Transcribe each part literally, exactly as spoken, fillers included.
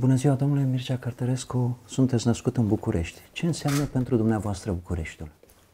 Bună ziua, domnule Mircea Cărtărescu, sunteți născut în București. Ce înseamnă pentru dumneavoastră Bucureștiul?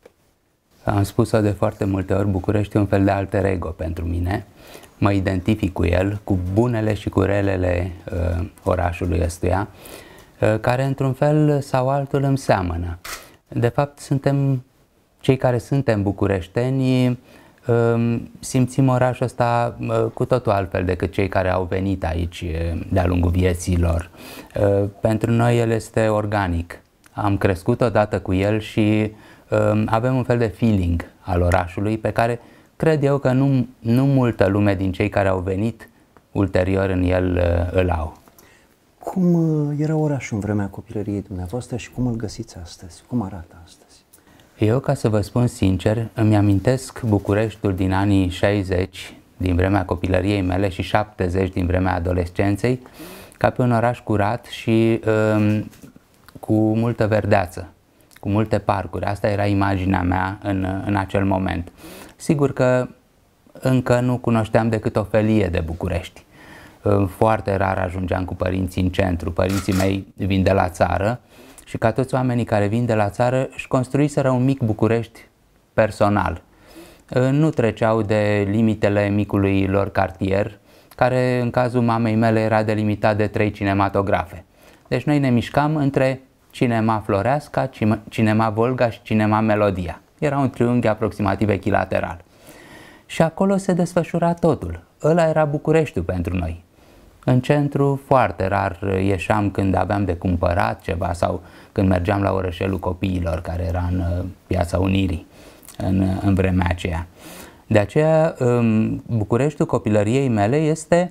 Am spus-o de foarte multe ori, București e un fel de alter ego pentru mine. Mă identific cu el, cu bunele și cu relele uh, orașului ăstuia, uh, care într-un fel sau altul îmi seamănă. De fapt, suntem cei care suntem bucureșteni, uh, simțim orașul ăsta uh, cu totul altfel decât cei care au venit aici uh, de-a lungul vieții lor. Uh, pentru noi el este organic. Am crescut odată cu el și uh, avem un fel de feeling al orașului pe care cred eu că nu, nu multă lume din cei care au venit ulterior în el uh, îl au. Cum uh, era orașul în vremea copilăriei dumneavoastră și cum îl găsiți astăzi? Cum arată astăzi? Eu, ca să vă spun sincer, îmi amintesc Bucureștiul din anii șaizeci, din vremea copilăriei mele, și șaptezeci din vremea adolescenței, ca pe un oraș curat și um, cu multă verdeață, cu multe parcuri. Asta era imaginea mea în, în acel moment. Sigur că încă nu cunoșteam decât o felie de București. Foarte rar ajungeam cu părinții în centru. Părinții mei vin de la țară și, ca toți oamenii care vin de la țară, își construiseră un mic București personal. Nu treceau de limitele micului lor cartier, care în cazul mamei mele era delimitat de trei cinematografe. Deci noi ne mișcam între Cinema Floreasca, Cinema Volga și Cinema Melodia. Era un triunghi aproximativ echilateral. Și acolo se desfășura totul. Ăla era Bucureștiul pentru noi. În centru foarte rar ieșeam când aveam de cumpărat ceva sau când mergeam la orășelul copiilor, care era în Piața Unirii în, în vremea aceea. De aceea Bucureștiul copilăriei mele este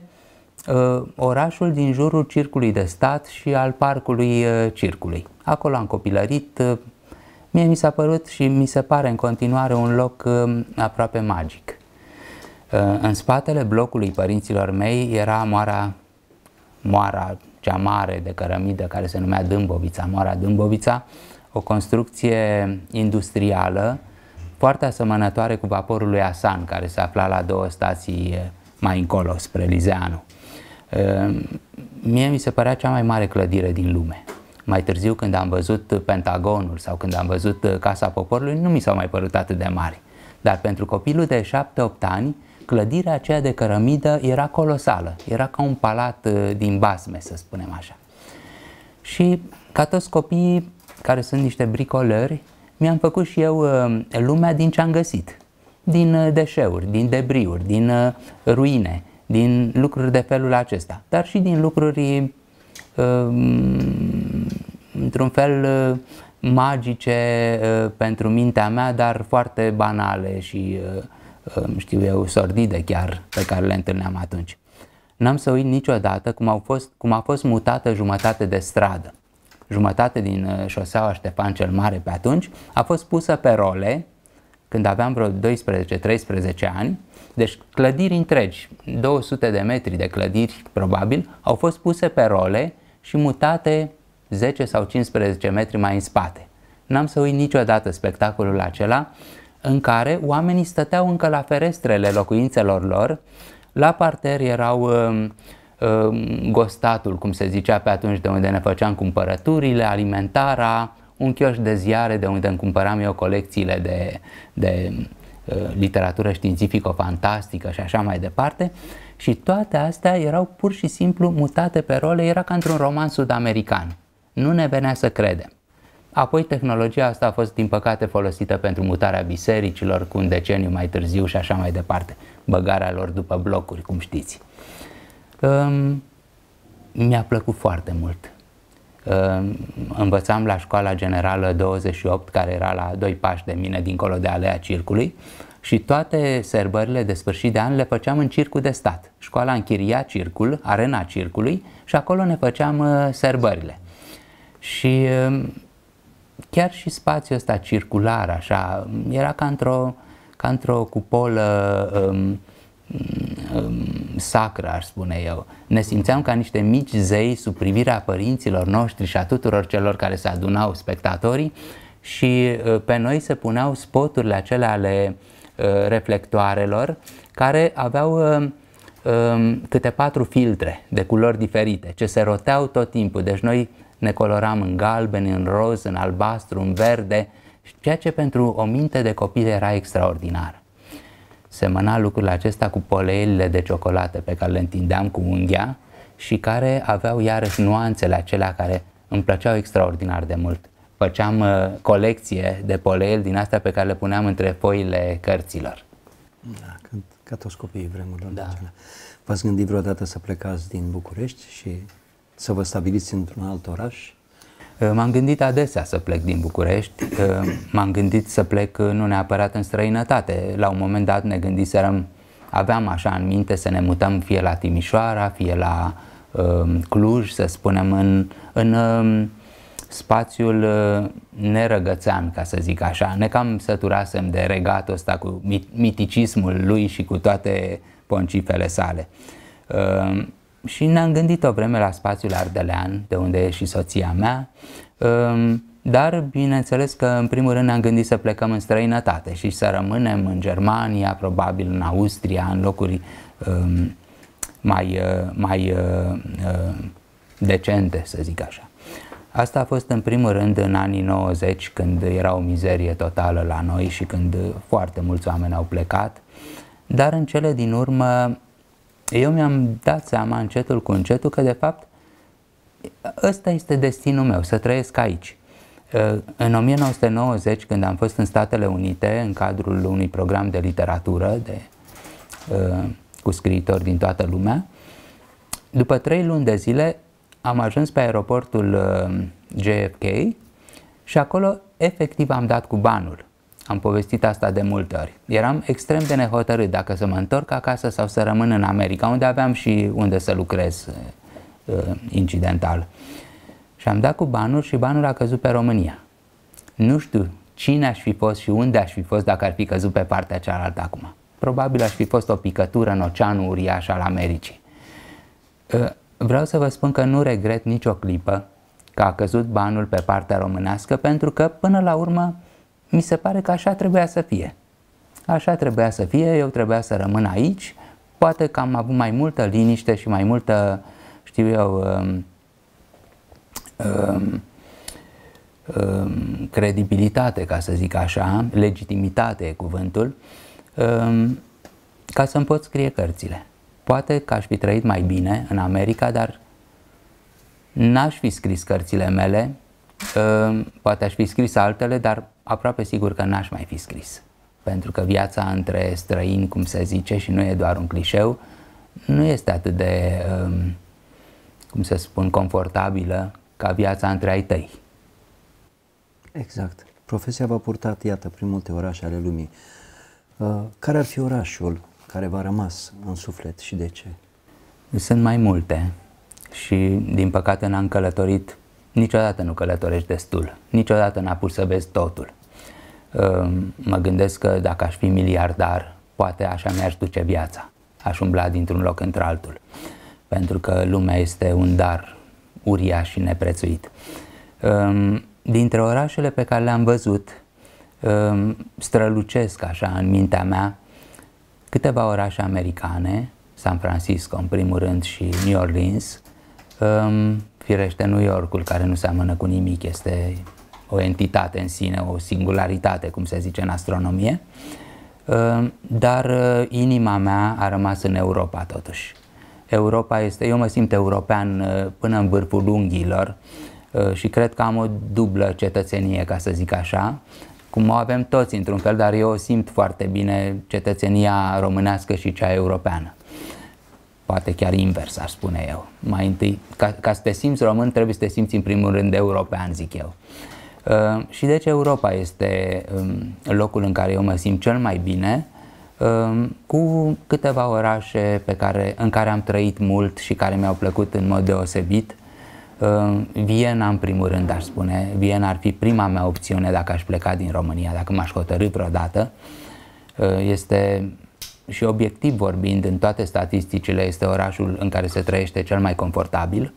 orașul din jurul Circului de Stat și al Parcului Circului. Acolo am copilărit. Mie mi s-a părut și mi se pare în continuare un loc aproape magic. În spatele blocului părinților mei era moara, moara cea mare de cărămidă, care se numea Dâmbovița, moara Dâmbovița, o construcție industrială foarte asemănătoare cu vaporul lui Asan, care se afla la două stații mai încolo, spre Lizeanu. Mie mi se părea cea mai mare clădire din lume. Mai târziu, când am văzut Pentagonul sau când am văzut Casa Poporului, nu mi s-au mai părut atât de mari. Dar pentru copilul de șapte opt ani, clădirea aceea de cărămidă era colosală. Era ca un palat din basme, să spunem așa. Și, ca toți copiii care sunt niște bricolări, mi-am făcut și eu lumea din ce am găsit. Din deșeuri, din debriuri, din ruine, din lucruri de felul acesta. Dar și din lucruri într-un fel magice pentru mintea mea, dar foarte banale și, știu eu, sordide chiar, pe care le întâlneam atunci. N-am să uit niciodată cum, au fost, cum a fost mutată jumătate de stradă. Jumătate din șoseaua Ștefan cel Mare pe atunci a fost pusă pe role când aveam vreo doisprezece treisprezece ani. Deci clădiri întregi, două sute de metri de clădiri probabil, au fost puse pe role și mutate zece sau cincisprezece metri mai în spate. N-am să uit niciodată spectacolul acela în care oamenii stăteau încă la ferestrele locuințelor lor. La parter erau uh, uh, gostatul, cum se zicea pe atunci, de unde ne făceam cumpărăturile, alimentara, un chioșc de ziare de unde îmi cumpăram eu colecțiile de, de uh, literatură științifico-fantastică și așa mai departe. Și toate astea erau pur și simplu mutate pe role, era ca într-un roman sud-american. Nu ne venea să credem. Apoi tehnologia asta a fost, din păcate, folosită pentru mutarea bisericilor cu un deceniu mai târziu și așa mai departe. Băgarea lor după blocuri, cum știți. Um, mi-a plăcut foarte mult. Um, învățam la școala generală douăzeci și opt, care era la doi pași de mine, dincolo de Alea Circului, și toate sărbările de sfârșit de an le făceam în Circul de Stat. Școala închiria circul, arena Circului, și acolo ne făceam uh, sărbările. Și uh, chiar și spațiul ăsta circular, așa, era ca într-o ca într-o cupolă um, um, sacră, aș spune eu. Ne simțeam ca niște mici zei sub privirea părinților noștri și a tuturor celor care se adunau, spectatorii, și uh, pe noi se puneau spoturile acelea ale uh, reflectoarelor, care aveau uh, câte patru filtre de culori diferite, ce se roteau tot timpul. Deci noi ne coloram în galben, în roz, în albastru, în verde, ceea ce pentru o minte de copil era extraordinar. Semăna lucrul acesta cu poleelile de ciocolată pe care le întindeam cu unghia și care aveau iarăși nuanțele acelea care îmi plăceau extraordinar de mult. Făceam uh, colecție de poleeli din astea pe care le puneam între foile cărților. Da, când, ca toți copiii vremurilor Da. acelea. V-ați gândit vreodată să plecați din București și să vă stabiliți într-un alt oraș? M-am gândit adesea să plec din București, m-am gândit să plec nu neapărat în străinătate. La un moment dat ne gândiserăm, aveam așa în minte să ne mutăm fie la Timișoara, fie la uh, Cluj, să spunem, în, în uh, spațiul uh, nerăgățean, ca să zic așa. Ne cam săturasem de regatul ăsta cu mit miticismul lui și cu toate poncifele sale. Uh, Și ne-am gândit o vreme la spațiul ardelean, de unde e și soția mea, dar bineînțeles că în primul rând ne-am gândit să plecăm în străinătate și să rămânem în Germania, probabil în Austria, în locuri mai, mai decente, să zic așa. Asta a fost în primul rând în anii nouăzeci, când era o mizerie totală la noi și când foarte mulți oameni au plecat, dar în cele din urmă eu mi-am dat seama încetul cu încetul că de fapt ăsta este destinul meu, să trăiesc aici. În o mie nouă sute nouăzeci, când am fost în Statele Unite, în cadrul unui program de literatură de, cu scriitori din toată lumea, după trei luni de zile am ajuns pe aeroportul J F K și acolo efectiv am dat cu banul. Am povestit asta de multe ori. Eram extrem de nehotărât dacă să mă întorc acasă sau să rămân în America, unde aveam și unde să lucrez uh, incidental. Și am dat cu banul și banul a căzut pe România. Nu știu cine aș fi fost și unde aș fi fost dacă ar fi căzut pe partea cealaltă acum. Probabil aș fi fost o picătură în oceanul uriaș al Americii. Uh, vreau să vă spun că nu regret nicio clipă că a căzut banul pe partea românească, pentru că până la urmă mi se pare că așa trebuia să fie. Așa trebuia să fie, eu trebuia să rămân aici, poate că am avut mai multă liniște și mai multă, știu eu, um, um, um, credibilitate, ca să zic așa, legitimitate e cuvântul, um, ca să-mi pot scrie cărțile. Poate că aș fi trăit mai bine în America, dar n-aș fi scris cărțile mele, um, poate aș fi scris altele, dar aproape sigur că n-aș mai fi scris. Pentru că viața între străini, cum se zice, și nu e doar un clișeu, nu este atât de, um, cum să spun, confortabilă ca viața între ai tăi. Exact. Profesia v-a purtat, iată, prin multe orașe ale lumii. Uh, care ar fi orașul care v-a rămas în suflet și de ce? Sunt mai multe și, din păcate, n-am călătorit. Niciodată nu călătorești destul, niciodată n-apuci să vezi totul. Mă gândesc că dacă aș fi miliardar, poate așa mi-aș duce viața, aș umbla dintr-un loc într-altul, pentru că lumea este un dar uriaș și neprețuit. Dintre orașele pe care le-am văzut, strălucesc așa în mintea mea câteva orașe americane, San Francisco în primul rând și New Orleans. Firește, New Yorkul, care nu seamănă cu nimic, este o entitate în sine, o singularitate, cum se zice în astronomie, dar inima mea a rămas în Europa totuși. Europa este, eu mă simt european până în vârful unghiilor și cred că am o dublă cetățenie, ca să zic așa, cum o avem toți într-un fel, dar eu o simt foarte bine, cetățenia românească și cea europeană. Poate chiar invers, aș spune eu. Mai întâi, ca, ca să te simți român, trebuie să te simți în primul rând european, zic eu. Uh, și deci Europa este um, locul în care eu mă simt cel mai bine, um, cu câteva orașe pe care, în care am trăit mult și care mi-au plăcut în mod deosebit. Uh, Viena, în primul rând, aș spune. Viena ar fi prima mea opțiune dacă aș pleca din România, dacă m-aș hotărî vreodată. Uh, este... și obiectiv vorbind, în toate statisticile, este orașul în care se trăiește cel mai confortabil.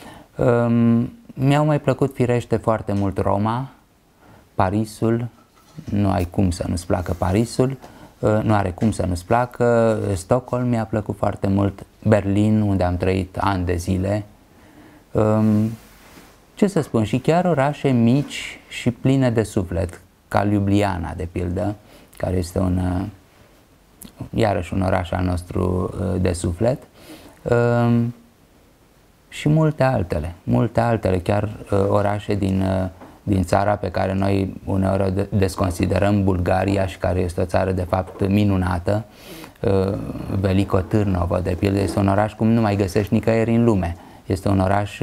Um, Mi-au mai plăcut, firește, foarte mult Roma, Parisul, nu ai cum să nu-ți placă Parisul, nu are cum să nu-ți placă. Stockholm mi-a plăcut foarte mult, Berlin, unde am trăit ani de zile. Ce să spun, și chiar orașe mici și pline de suflet, ca Ljubljana, de pildă, care este un, iarăși un oraș al nostru de suflet, și multe altele, multe altele, chiar orașe din, din țara pe care noi uneori o desconsiderăm, Bulgaria, și care este o țară de fapt minunată, Veliko Târnovo, de pildă, este un oraș cum nu mai găsești nicăieri în lume. Este un oraș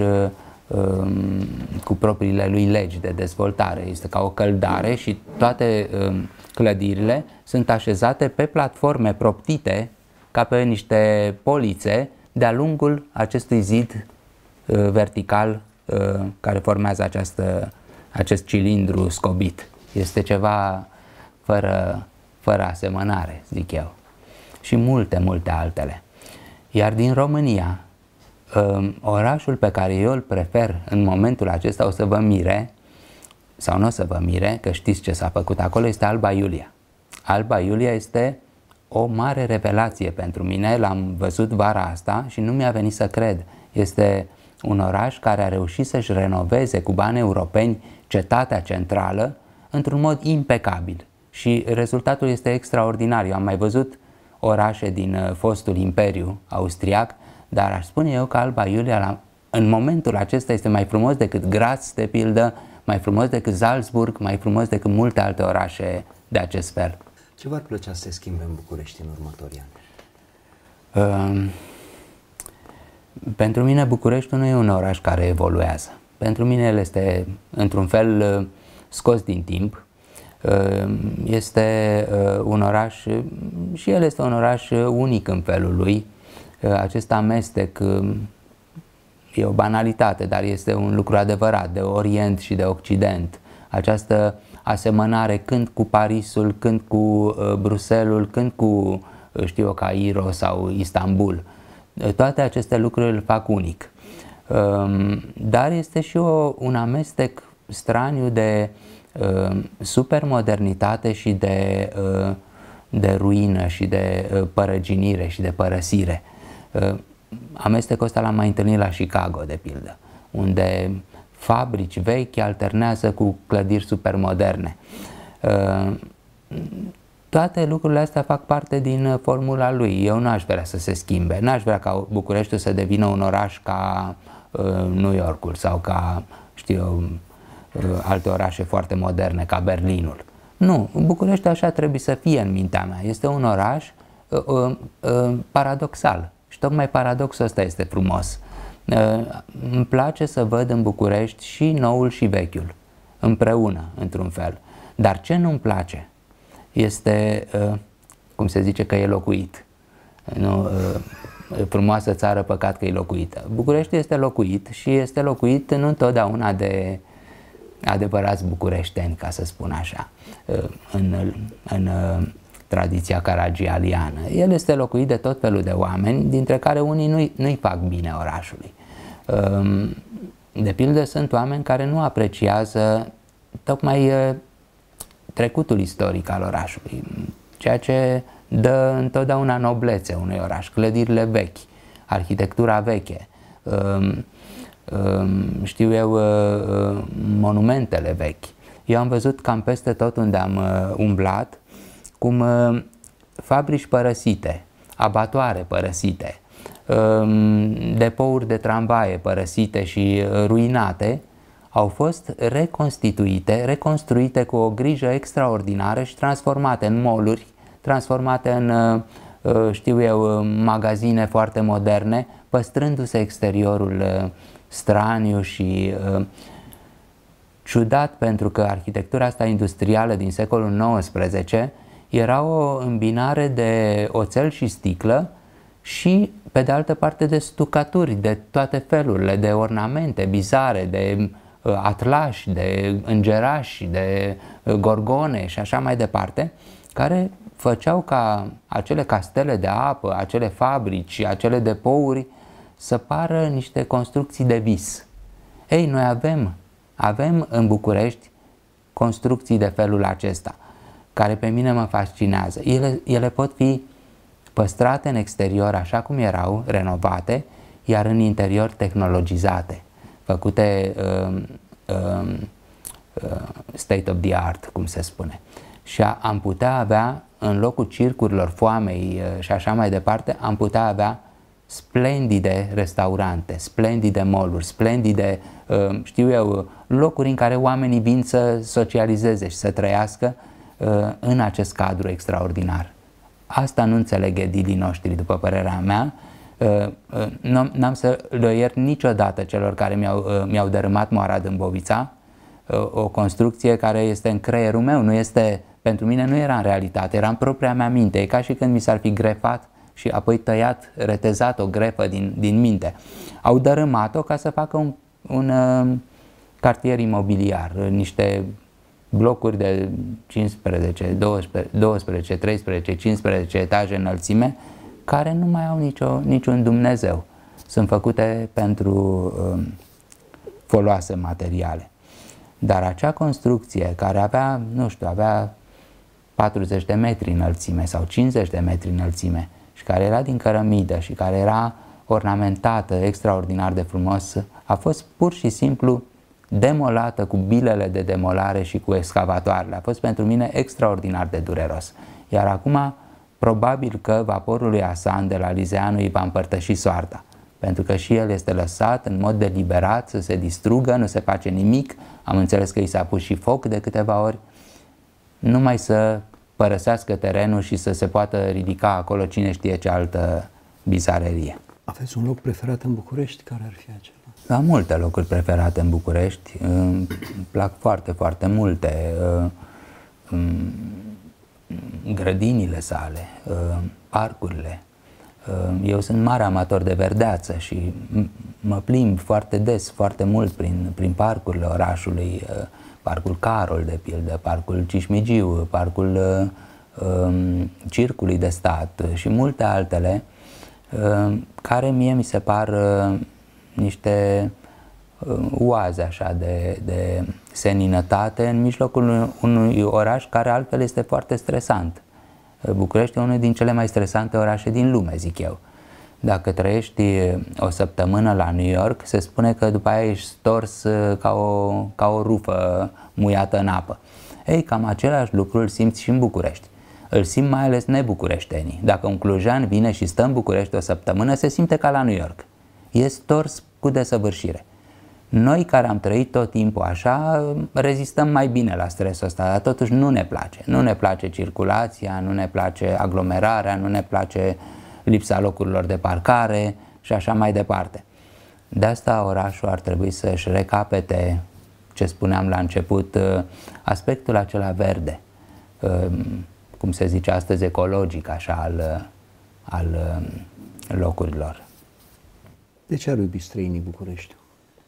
cu propriile lui legi de dezvoltare, este ca o căldare și toate clădirile sunt așezate pe platforme proptite ca pe niște polițe de-a lungul acestui zid vertical care formează această, acest cilindru scobit. Este ceva fără, fără asemănare, zic eu. Și multe, multe altele. Iar din România, orașul pe care eu îl prefer în momentul acesta, o să vă mire, sau nu o să vă mire, că știți ce s-a făcut acolo, este Alba Iulia. Alba Iulia este o mare revelație pentru mine, l-am văzut vara asta și nu mi-a venit să cred. Este un oraș care a reușit să-și renoveze cu bani europeni cetatea centrală într-un mod impecabil și rezultatul este extraordinar. Eu am mai văzut orașe din fostul imperiu austriac, dar aș spune eu că Alba Iulia în momentul acesta este mai frumos decât Graz, de pildă, mai frumos decât Salzburg, mai frumos decât multe alte orașe de acest fel. Ce v-ar plăcea să se schimbe în București în următorii ani? Uh, pentru mine Bucureștiul nu e un oraș care evoluează. Pentru mine el este într-un fel scos din timp. Uh, este uh, un oraș, și el este un oraș unic în felul lui. Uh, acest amestec uh, e o banalitate, dar este un lucru adevărat, de Orient și de Occident. Această asemănare când cu Parisul, când cu uh, Bruselul, când cu, uh, știu eu, Cairo sau Istanbul. Uh, toate aceste lucruri îl fac unic. Uh, dar este și o, un amestec straniu de uh, supermodernitate și de, uh, de ruină și de uh, părăginire și de părăsire. Uh, amestecul ăsta l-am mai întâlnit la Chicago, de pildă, unde fabrici vechi alternează cu clădiri supermoderne. Toate lucrurile astea fac parte din formula lui. Eu n-aș vrea să se schimbe. N-aș vrea ca Bucureștiul să devină un oraș ca New Yorkul sau ca, știu eu, alte orașe foarte moderne, ca Berlinul. Nu, Bucureștiul așa trebuie să fie în mintea mea. Este un oraș uh, uh, paradoxal. Și tocmai paradoxul ăsta este frumos. Îmi place să văd în București și noul și vechiul, împreună, într-un fel. Dar ce nu-mi place este, cum se zice, că e locuit. Nu, frumoasă țară, păcat că e locuită. Bucureștiul este locuit și este locuit nu întotdeauna de adevărați bucureșteni, ca să spun așa, în, în tradiția caragialiană. El este locuit de tot felul de oameni, dintre care unii nu-i, nu-i fac bine orașului. De pildă, sunt oameni care nu apreciază tocmai trecutul istoric al orașului, ceea ce dă întotdeauna noblețe unui oraș, clădirile vechi, arhitectura veche, știu eu, monumentele vechi. Eu am văzut cam peste tot unde am umblat cum fabrici părăsite, abatoare părăsite, depouri de tramvaie părăsite și ruinate au fost reconstituite, reconstruite cu o grijă extraordinară și transformate în mall-uri, transformate în, știu eu, magazine foarte moderne, păstrându-se exteriorul straniu și ciudat, pentru că arhitectura asta industrială din secolul nouăsprezece era o îmbinare de oțel și sticlă și, pe de altă parte, de stucaturi de toate felurile, de ornamente bizare, de atlași, de îngerași, de gorgone și așa mai departe, care făceau ca acele castele de apă, acele fabrici, acele depouri să pară niște construcții de vis. Ei, noi avem, avem în București construcții de felul acesta, care pe mine mă fascinează. Ele, ele pot fi păstrate în exterior așa cum erau, renovate, iar în interior tehnologizate, făcute uh, uh, uh, state of the art, cum se spune. Și a, am putea avea, în locul circurilor, foamei uh, și așa mai departe, am putea avea splendide restaurante, splendide mall-uri, splendide, uh, știu eu, locuri în care oamenii vin să socializeze și să trăiască uh, în acest cadru extraordinar. Asta nu înțeleg edilii noștri, după părerea mea. N-am să le iert niciodată celor care mi-au mi-au dărâmat moara Dâmbovița, o construcție care este în creierul meu, nu este, pentru mine nu era în realitate, era în propria mea minte. E ca și când mi s-ar fi grefat și apoi tăiat, retezat o grefă din, din minte. Au dărâmat-o ca să facă un, un uh, cartier imobiliar, niște blocuri de cincisprezece, doisprezece, treisprezece, cincisprezece etaje înălțime, care nu mai au nicio, niciun Dumnezeu. Sunt făcute pentru um, foloase materiale. Dar acea construcție care avea, nu știu, avea patruzeci de metri înălțime sau cincizeci de metri înălțime și care era din cărămidă și care era ornamentată extraordinar de frumos, a fost pur și simplu demolată cu bilele de demolare și cu excavatoarele. A fost pentru mine extraordinar de dureros. Iar acum, probabil că vaporul lui Hasan de la Lizeanu îi va împărtăși soarta, pentru că și el este lăsat în mod deliberat să se distrugă, nu se face nimic. Am înțeles că i s-a pus și foc de câteva ori, numai să părăsească terenul și să se poată ridica acolo cine știe ce altă bizarerie. Aveți un loc preferat în București? Care ar fi acela? Am multe locuri preferate în București, îmi plac foarte, foarte multe. Grădinile sale, parcurile. Eu sunt mare amator de verdeață și mă plimb foarte des, foarte mult prin, prin parcurile orașului, Parcul Carol, de pildă, Parcul Cismigiu, Parcul um, Circului de Stat și multe altele, um, care mie mi se par uh, niște uh, oaze așa de, de seninătate în mijlocul unui oraș care altfel este foarte stresant. București e unul din cele mai stresante orașe din lume, zic eu. Dacă trăiești o săptămână la New York, se spune că după aia ești stors ca o, ca o rufă muiată în apă. Ei, cam același lucru îl simți și în București. Îl simt mai ales nebucureștenii. Dacă un clujan vine și stă în București o săptămână, se simte ca la New York. E stors cu desăvârșire. Noi care am trăit tot timpul așa, rezistăm mai bine la stresul ăsta, dar totuși nu ne place. Nu ne place circulația, nu ne place aglomerarea, nu ne place lipsa locurilor de parcare și așa mai departe. De asta orașul ar trebui să-și recapete, ce spuneam la început, aspectul acela verde, cum se zice astăzi, ecologic, așa, al, al locurilor. De ce ar iubi străinii Bucureștiul?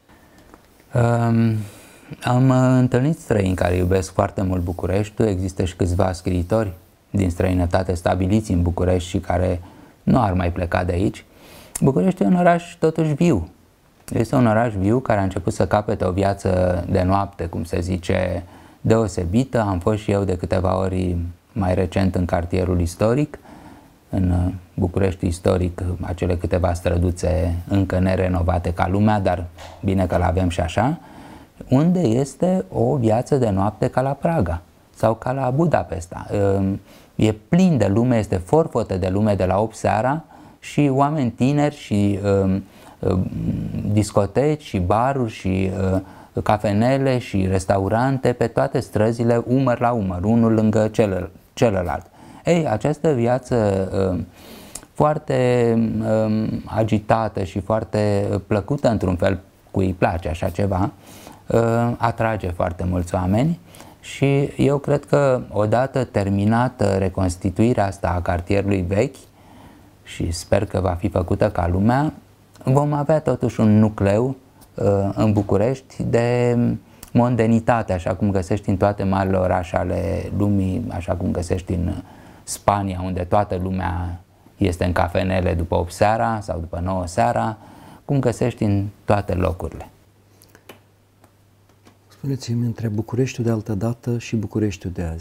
Um, am întâlnit străini care iubesc foarte mult Bucureștiul. Există și câțiva scriitori din străinătate stabiliți în București și care nu ar mai pleca de aici. București e un oraș totuși viu. Este un oraș viu care a început să capete o viață de noapte, cum se zice, deosebită. Am fost și eu de câteva ori mai recent în cartierul istoric, în București istoric, acele câteva străduțe încă nerenovate ca lumea, dar bine că l-avem și așa, unde este o viață de noapte ca la Praga sau ca la Budapesta. E plin de lume, este forfotă de lume de la opt seara și oameni tineri și uh, uh, discoteci și baruri și uh, cafenele și restaurante pe toate străzile, umăr la umăr, unul lângă celălalt. celălalt. Ei, această viață uh, foarte uh, agitată și foarte plăcută într-un fel, cui îi place așa ceva, uh, atrage foarte mulți oameni. Și eu cred că odată terminată reconstituirea asta a cartierului vechi, și sper că va fi făcută ca lumea, vom avea totuși un nucleu uh, în București de mondenitate, așa cum găsești în toate marile orașe ale lumii, așa cum găsești în Spania, unde toată lumea este în cafenele după opt seara sau după nouă seara, cum găsești în toate locurile. Spuneți-mi, între Bucureștiul de altă dată și Bucureștiul de azi,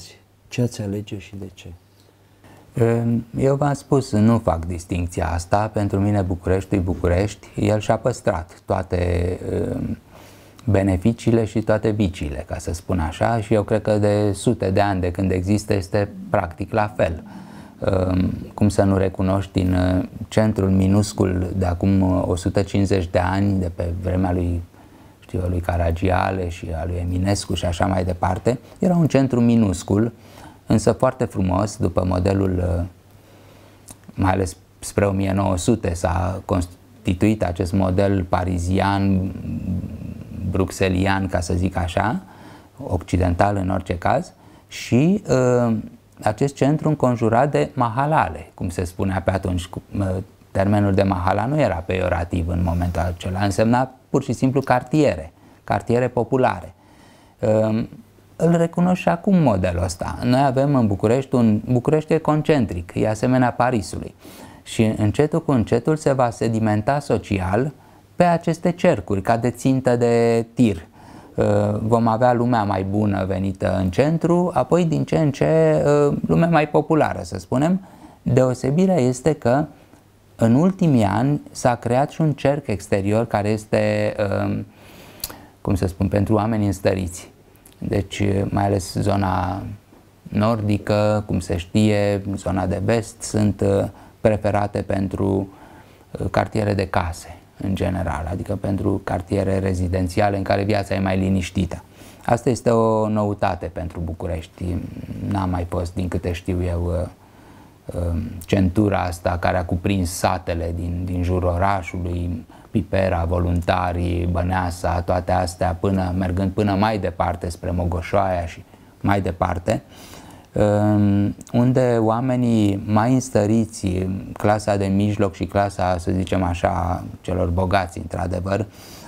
Ce ați alege și de ce? Eu v-am spus, nu fac distincția asta. Pentru mine București e București. El și-a păstrat toate beneficiile și toate viciile, ca să spun așa, și eu cred că de sute de ani de când există este practic la fel. Cum să nu recunoști în centrul minuscul de acum o sută cincizeci de ani, de pe vremea lui, știu, lui Caragiale și a lui Eminescu și așa mai departe, era un centru minuscul, însă foarte frumos, după modelul, mai ales spre o mie nouă sute s-a constituit acest model parizian, bruxelian, ca să zic așa, occidental în orice caz, și uh, acest centru înconjurat de mahalale, cum se spunea pe atunci. Termenul de mahala nu era peiorativ în momentul acela, însemna pur și simplu cartiere, cartiere populare. Uh, îl recunosc și acum modelul ăsta. Noi avem în București un București e concentric, e asemenea Parisului. Și încetul cu încetul se va sedimenta social pe aceste cercuri, ca de țintă de tir. Vom avea lumea mai bună venită în centru, apoi din ce în ce lumea mai populară, să spunem. Deosebirea este că în ultimii ani s-a creat și un cerc exterior care este, cum să spun, pentru oameni înstăriți. Deci mai ales zona nordică, cum se știe, zona de vest, sunt preferate pentru cartiere de case în general, adică pentru cartiere rezidențiale în care viața e mai liniștită. Asta este o noutate pentru București. N-a mai fost, din câte știu eu, centura asta care a cuprins satele din, din jurul orașului, Pipera, Voluntarii, Băneasa, toate astea, până, mergând până mai departe spre Mogoșoaia și mai departe, unde oamenii mai înstăriți, clasa de mijloc și clasa, să zicem așa, celor bogați, într-adevăr,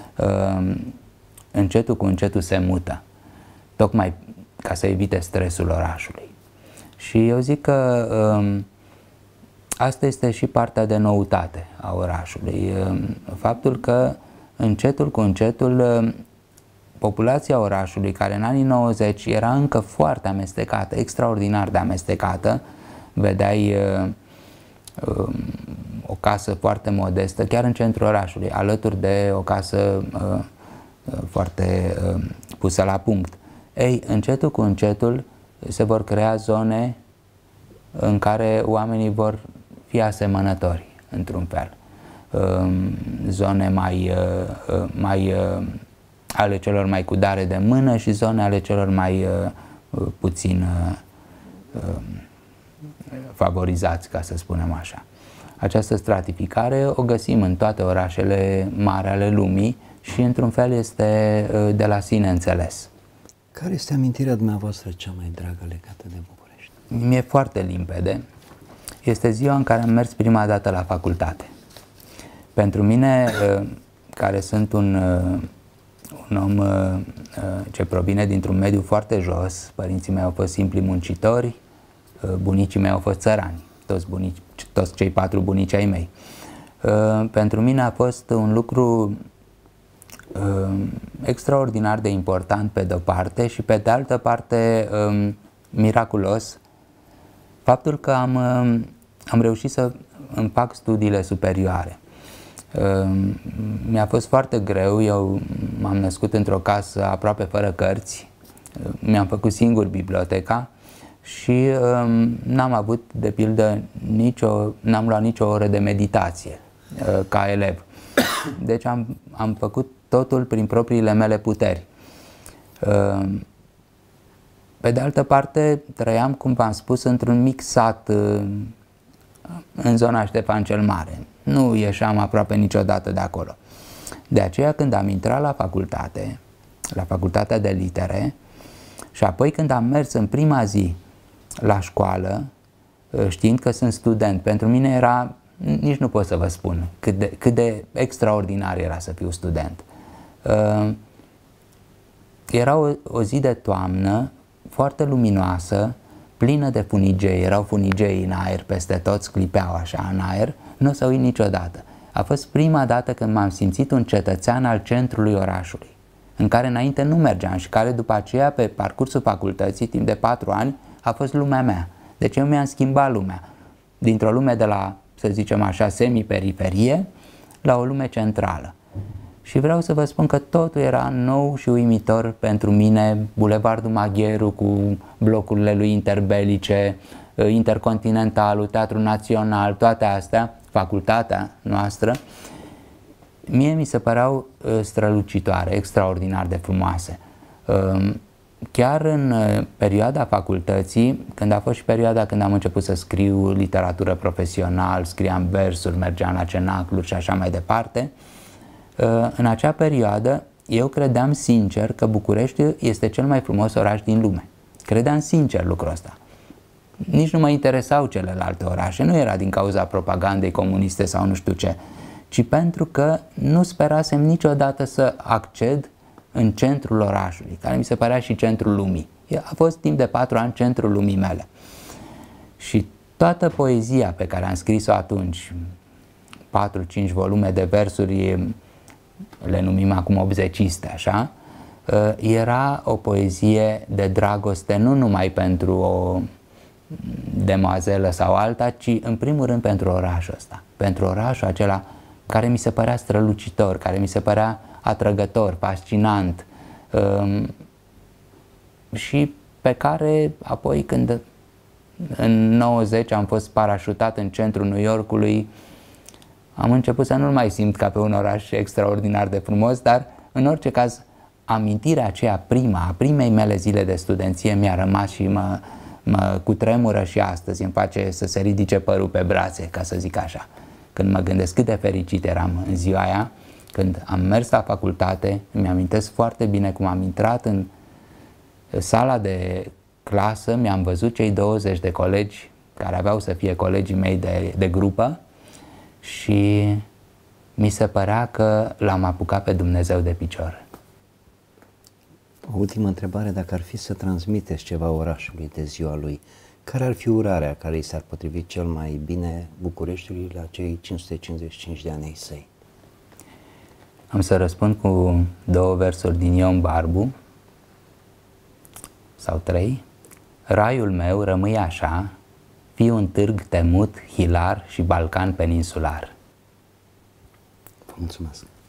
încetul cu încetul se mută, tocmai ca să evite stresul orașului. Și eu zic că asta este și partea de noutate a orașului, faptul că încetul cu încetul populația orașului, care în anii nouăzeci era încă foarte amestecată, extraordinar de amestecată, vedeai uh, uh, o casă foarte modestă, chiar în centrul orașului, alături de o casă uh, foarte uh, pusă la punct. Ei, încetul cu încetul se vor crea zone în care oamenii vor fi asemănători, într-un fel. Uh, zone mai, uh, mai uh, ale celor mai cu dare de mână și zone ale celor mai uh, puțin uh, uh, favorizați, ca să spunem așa. Această stratificare o găsim în toate orașele mari ale lumii și într-un fel este uh, de la sine înțeles. Care este amintirea dumneavoastră cea mai dragă legată de București? Mi-e foarte limpede. Este ziua în care am mers prima dată la facultate. Pentru mine, uh, care sunt un uh, un om uh, ce provine dintr-un mediu foarte jos, părinții mei au fost simpli muncitori, uh, bunicii mei au fost țărani, toți, bunici, toți cei patru bunici ai mei. Uh, pentru mine a fost un lucru uh, extraordinar de important pe de-o parte și pe de altă parte um, miraculos faptul că am, um, am reușit să îmi fac studiile superioare. Mi-a fost foarte greu, eu m-am născut într-o casă aproape fără cărți, mi-am făcut singur biblioteca și um, n-am avut, de pildă, nicio, n-am luat nicio oră de meditație uh, ca elev. Deci am, am făcut totul prin propriile mele puteri. Uh, pe de altă parte, trăiam, cum v-am spus, într-un mic sat uh, în zona Ștefan cel Mare. Nu ieșeam aproape niciodată de acolo. De aceea, când am intrat la facultate, la facultatea de litere, și apoi când am mers în prima zi la școală, știind că sunt student, pentru mine era, nici nu pot să vă spun cât de, cât de extraordinar era să fiu student. Uh, era o, o zi de toamnă foarte luminoasă, plină de funigei, erau funigei în aer peste tot, sclipeau așa în aer, nu o să uit niciodată. A fost prima dată când m-am simțit un cetățean al centrului orașului, în care înainte nu mergeam și care după aceea, pe parcursul facultății, timp de patru ani, a fost lumea mea. Deci eu mi-am schimbat lumea dintr-o lume de la, să zicem așa, semi-periferie la o lume centrală. Și vreau să vă spun că totul era nou și uimitor pentru mine, Bulevardul Magheru cu blocurile lui interbelice, Intercontinentalul, Teatrul Național, toate astea, facultatea noastră, mie mi se păreau strălucitoare, extraordinar de frumoase. Chiar în perioada facultății, când a fost și perioada când am început să scriu literatură profesional, scriam versuri, mergeam la cenacluri și așa mai departe, în acea perioadă eu credeam sincer că București este cel mai frumos oraș din lume. Credeam sincer lucrul ăsta. Nici nu mă interesau celelalte orașe, nu era din cauza propagandei comuniste sau nu știu ce, ci pentru că nu sperasem niciodată să acced în centrul orașului, care mi se părea și centrul lumii. A fost timp de patru ani centrul lumii mele. Și toată poezia pe care am scris-o atunci, patru cinci volume de versuri, le numim acum obzeciste, așa, era o poezie de dragoste nu numai pentru o demoazelă sau alta, ci în primul rând pentru orașul ăsta, pentru orașul acela care mi se părea strălucitor, care mi se părea atrăgător, fascinant, um, și pe care apoi când în nouăzeci am fost parașutat în centrul New Yorkului, am început să nu-l mai simt ca pe un oraș extraordinar de frumos, dar în orice caz amintirea aceea prima, a primei mele zile de studenție mi-a rămas și mă, mă cutremură și astăzi, îmi face să se ridice părul pe brațe, ca să zic așa. Când mă gândesc cât de fericit eram în ziua aia, când am mers la facultate, îmi amintesc foarte bine cum am intrat în sala de clasă, mi-am văzut cei douăzeci de colegi care aveau să fie colegii mei de, de grupă și mi se părea că l-am apucat pe Dumnezeu de picior. O ultimă întrebare, dacă ar fi să transmiteți ceva orașului de ziua lui, care ar fi urarea care i s-ar potrivi cel mai bine Bucureștiului la cei cinci sute cincizeci și cinci de ani ai săi? Am să răspund cu două versuri din Ion Barbu, sau trei. Raiul meu rămâi așa, fi un târg temut, hilar și Balcan peninsular. Vă mulțumesc!